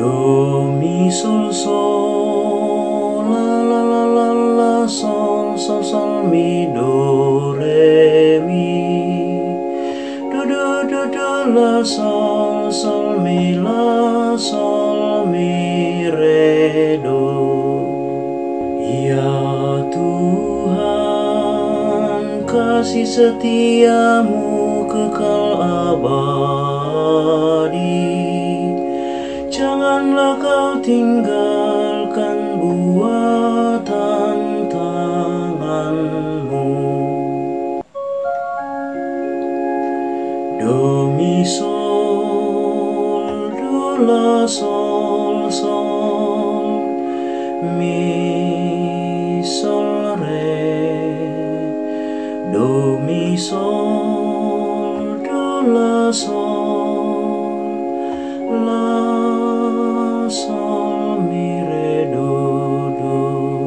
Do, mi, sol, sol, la, la, la, la, la, sol, sol, sol, mi, do, re, mi. Do, do, do, do, la, sol, sol, mi, la, sol, mi, re, do. Ya Tuhan, kasih setiamu kekal abadi. Janganlah kau tinggalkan buatan tanganmu. Do, mi, sol, do, la, sol, sol, mi, sol, re. Do, mi, sol, do, la, sol, la, sol, mi, re, do, do.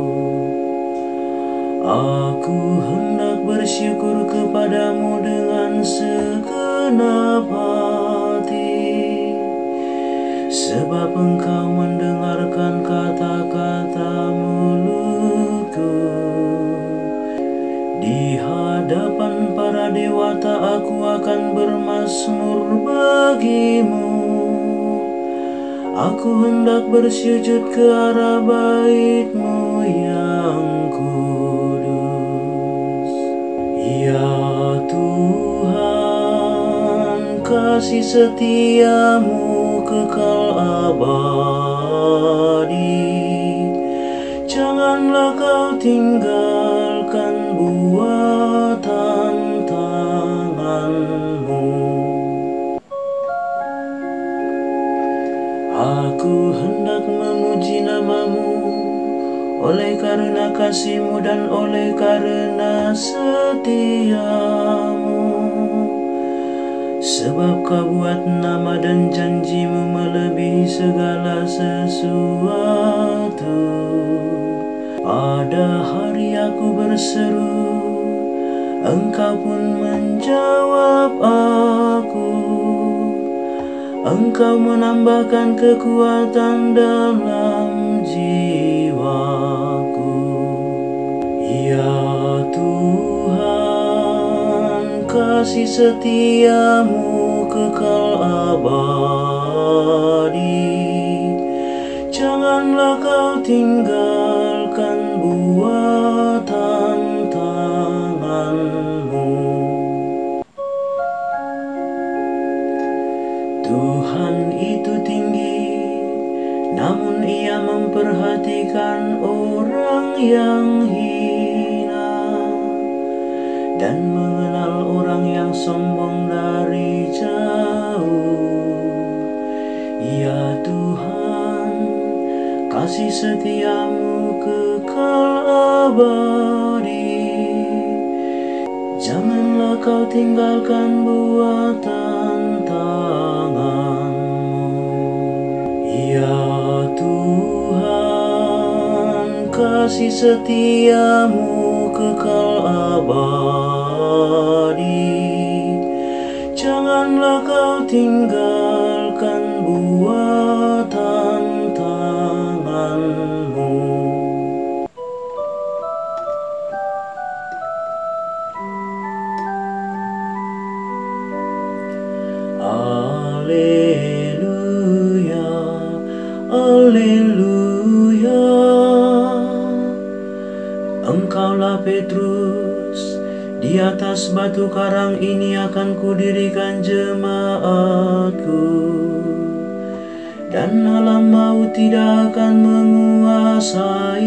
Aku hendak bersyukur kepadamu dengan segenap hati, sebab engkau mendengarkan kata-kata mulutku. Di hadapan para dewata aku akan bermazmur bagimu. Aku hendak bersujud ke arah bait-Mu yang kudus. Ya Tuhan, kasih setiamu kekal abadi. Janganlah kau tinggalkan buatan tanganmu. Aku hendak memuji nama-Mu oleh karena kasih-Mu dan oleh karena setia-Mu. Sebab Kau buat nama dan janji-Mu melebihi segala sesuatu. Pada hari aku berseru, Engkau pun menjawab aku. Engkau menambahkan kekuatan dalam jiwaku. Ya Tuhan, kasih setiamu kekal abadi. Janganlah kau tinggalkan buatan tanganmu. Tuhan itu tinggi, namun Ia memperhatikan orang yang hina, dan mengenal orang yang sombong dari jauh. Ya Tuhan, kasih setiamu kekal abadi. Janganlah kau tinggalkan buatan tanganmu. Ya Tuhan, kasih setiamu kekal abadi. Janganlah kau tinggalkan buatan tanganmu. Alleluia, alleluia. Engkaulah Petrus, di atas batu karang ini akan kudirikan jemaatku, dan malam maut tidak akan menguasai